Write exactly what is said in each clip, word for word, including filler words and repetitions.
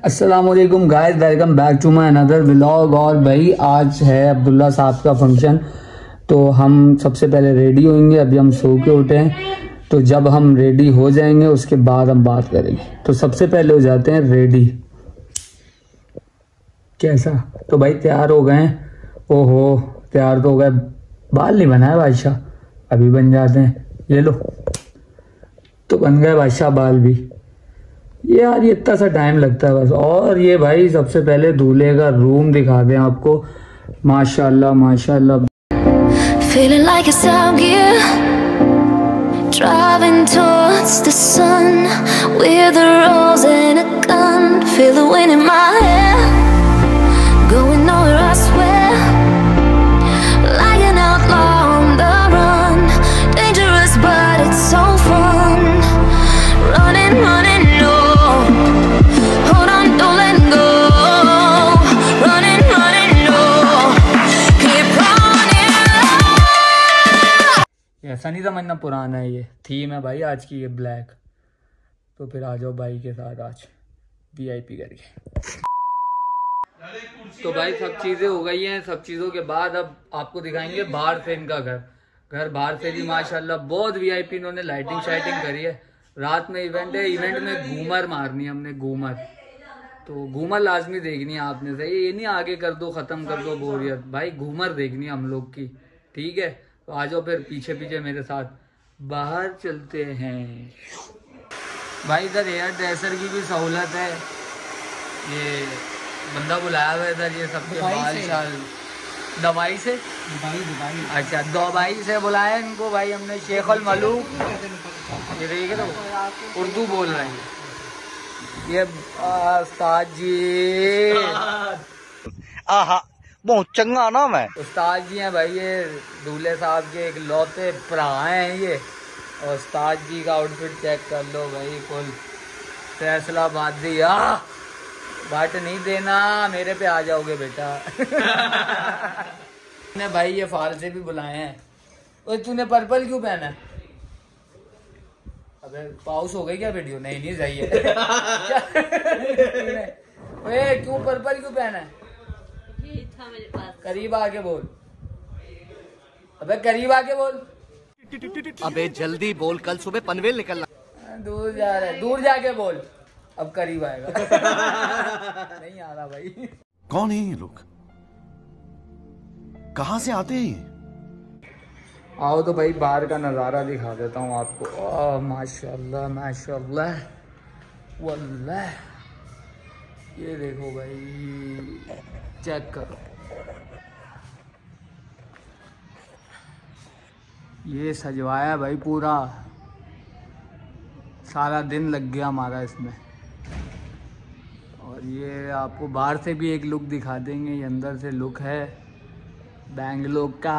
अस्सलामुअलैकुम guys, welcome back to my another vlog. और भाई आज है अब्दुल्ला साहब का फंक्शन, तो हम सबसे पहले रेडी होंगे। अभी हम सो के उठे हैं, तो जब हम रेडी हो जाएंगे उसके बाद हम बात करेंगे। तो सबसे पहले हो जाते हैं रेडी। कैसा? तो भाई तैयार हो गए हैं। ओहो तैयार तो हो गए, बाल नहीं बनाए बादशाह, अभी बन जाते हैं। ये लो, तो बन गए बादशाह बाल भी। ये यार ये इतना सा टाइम लगता है बस। और ये भाई सबसे पहले दूल्हे का रूम दिखा दें आपको। माशाल्लाह माशाल्लाह। Feeling like it's out here, driving towards the sun with a rose and a gun. Feel the wind in my hair, going nowhere I swear, like an outlaw on the run. Dangerous but it's so fun, running, running, no, hold on, don't let go, running, running, no, keep running. ऐसा नहीं समझना पुराना है, ये theme है भाई आज की, ये ब्लैक। तो फिर आ जाओ भाई के साथ आज वीआईपी करके। तो भाई सब चीजें हो गई हैं। सब चीजों के बाद अब आपको दिखाएंगे बाहर से इनका घर। घर बाहर से भी माशाल्लाह बहुत वीआईपी, इन्होंने लाइटिंग शाइटिंग करी है। रात में इवेंट है, इवेंट में घूमर मारनी है हमने, घूमर। तो घूमर लाजमी देखनी है आपने, सही ये नहीं आगे कर दो खत्म कर दो बोरियत, भाई घूमर देखनी है हम लोग की, ठीक है। तो आ जाओ फिर पीछे पीछे मेरे साथ बाहर चलते हैं। भाई इधर एयर ड्रेसर की भी सहूलत है। ये बंदा बुलाया हुआ इधर, ये सबके बाल शाल दवाई से दुबई दुबई अच्छा दुबई से बुलाया इनको भाई हमने। शेख अल मलूक, ये देख रहे हो उर्दू बोल रहे हैं ये उस्ताद जी। आहा बहुत चंगा नाम है। उस्ताद जी हैं भाई, ये दूल्हे साहब के एक लौते भरा हैं ये। और उस्ताद जी का आउटफिट चेक कर लो भाई, फुल फैसलाबादी। बाट नहीं देना, मेरे पे आ जाओगे बेटा। ने भाई ये फार से भी बुलाए हैं। ओए तूने पर्पल क्यों पहना है? अबे पाउस हो गई क्या वीडियो? नहीं नहीं सही है। ओए क्यों पर्पल क्यों पहना है? ये था मेरे पास। करीब आके बोल, अबे करीब आके बोल। अबे जल्दी बोल, कल सुबह पनवेल निकलना। दूर जा रहा है, दूर जाके बोल, अब करीब आएगा। नहीं आ रहा भाई। कौन है ये लोग, कहां से आते हैं? आओ तो भाई बाहर का नज़ारा दिखा देता हूँ आपको। ओह माशाल्लाह माशाल्लाह वल्लाह, ये देखो भाई, चेक करो। ये सजवाया भाई पूरा, सारा दिन लग गया हमारा इसमें। और ये आपको बाहर से भी एक लुक दिखा देंगे, ये अंदर से लुक है बेंगलोर का।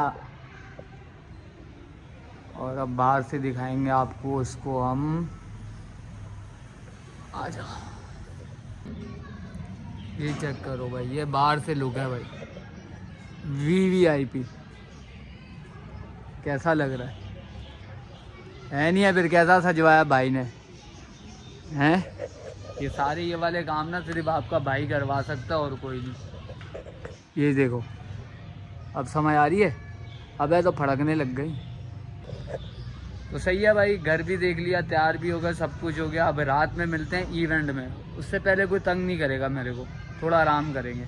और अब बाहर से दिखाएंगे आपको इसको हम। आ जाओ, ये चेक करो भाई, ये बाहर से लुक है भाई, वी वी आई पी। कैसा लग रहा है? है नहीं है? फिर कैसा सजवाया भाई ने, हैं? ये सारे ये वाले काम ना सिर्फ आपका भाई करवा सकता है और कोई नहीं। ये देखो, अब समझ आ रही है? अब है तो फड़कने लग गई। तो सही है भाई, घर भी देख लिया, तैयार भी हो गया, सब कुछ हो गया। अब रात में मिलते हैं इवेंट में। उससे पहले कोई तंग नहीं करेगा मेरे को, थोड़ा आराम करेंगे।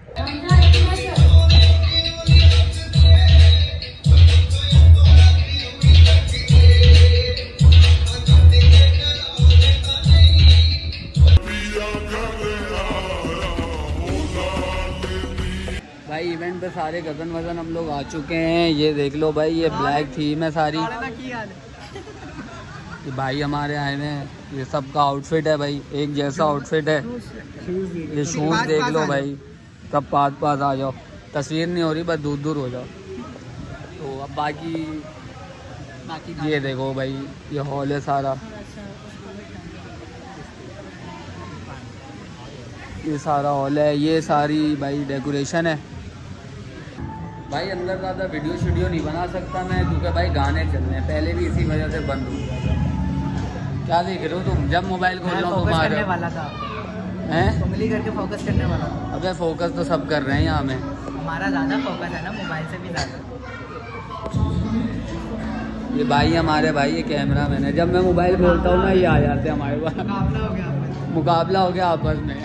भाई इवेंट पे सारे गजन वजन हम लोग आ चुके हैं। ये देख लो भाई, ये ब्लैक थीम है सारी। ये भाई हमारे आए हैं, ये सबका आउटफिट है भाई, एक जैसा आउटफिट है। ये शूज देख लो भाई, सब पास पास आ जाओ, तस्वीर नहीं हो रही, बस दूर दूर हो जाओ। तो अब बाकी बाकी ये देखो भाई, ये हॉल है सारा, ये सारा हॉल है, ये सारी भाई डेकोरेशन है। भाई अंदर ज़्यादा वीडियो शीडियो नहीं बना सकता मैं, क्योंकि भाई गाने चल रहे हैं, पहले भी इसी वजह से बंद हो गया था। क्या देख रहे हो तुम? जब मोबाइल खोल लो तुम्हारे वाला था। हैं? उंगली करके फोकस करने वाला। अबे फोकस तो सब कर रहे हैं यहाँ में। हमारा ज़्यादा फोकस है ना, मोबाइल से भी ज़्यादा। ये भाई हमारे भाई ये कैमरा मैन है। जब मैं मोबाइल बोलता हूँ ना ये आ जाते हैं हमारे पास। मुकाबला हो गया आपस में। मुकाबला हो गया आपस में।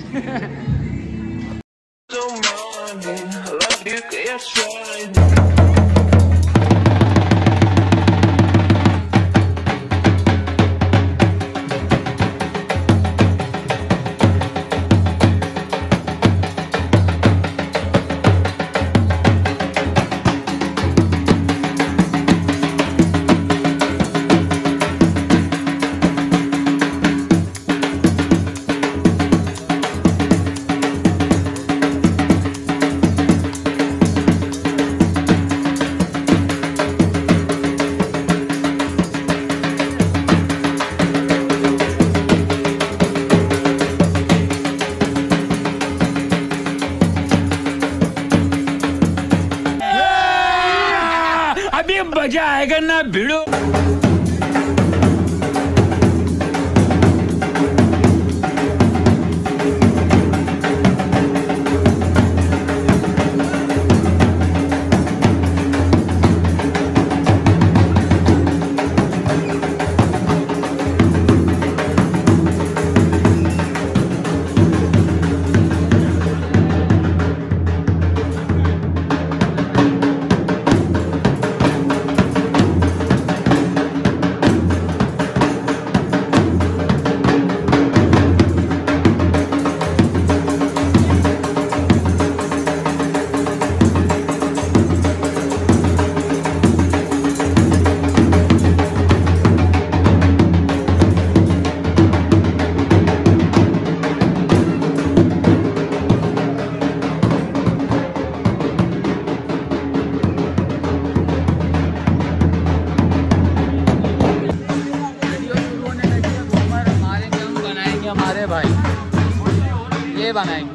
अभी मजा आएगा ना भिड़ो। हमारे भाई ये बनाएंगे।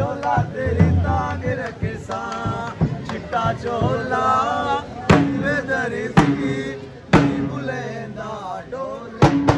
चोला तेरी तांग रखे सा चिट्टा चोला वे दरिसी बुलेंदा डोले।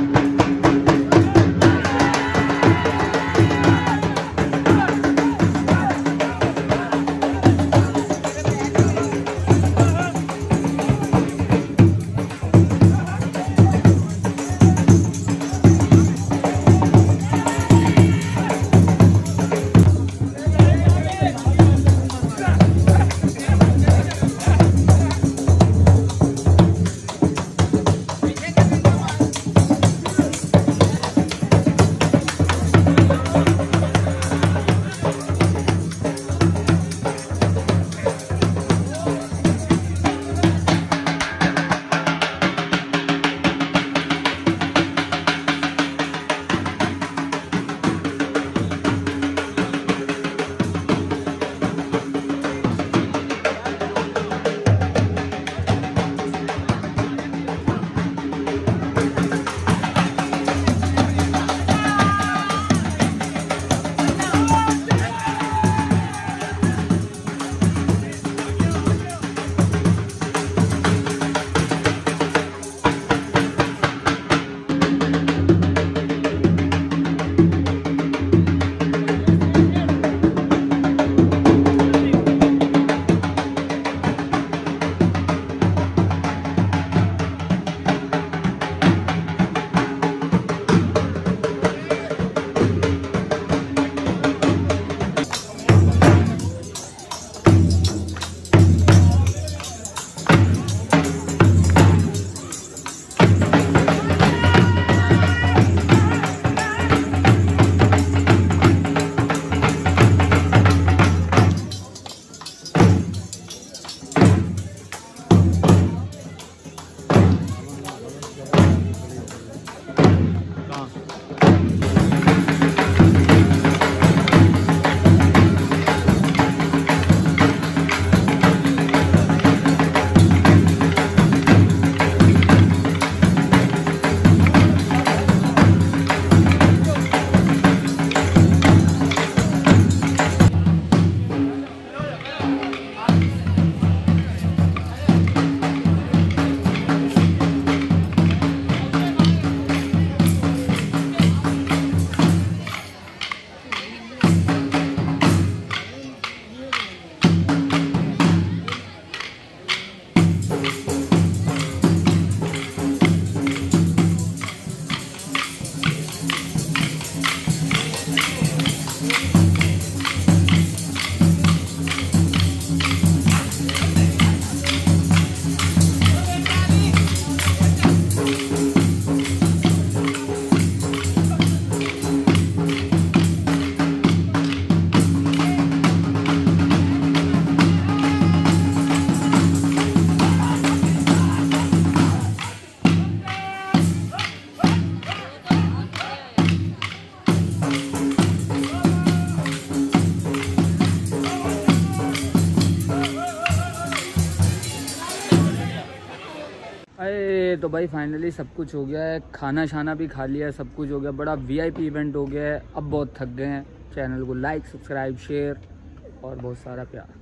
अरे तो भाई फाइनली सब कुछ हो गया है, खाना शाना भी खा लिया है, सब कुछ हो गया, बड़ा वीआईपी इवेंट हो गया है। अब बहुत थक गए हैं। चैनल को लाइक सब्सक्राइब शेयर और बहुत सारा प्यार।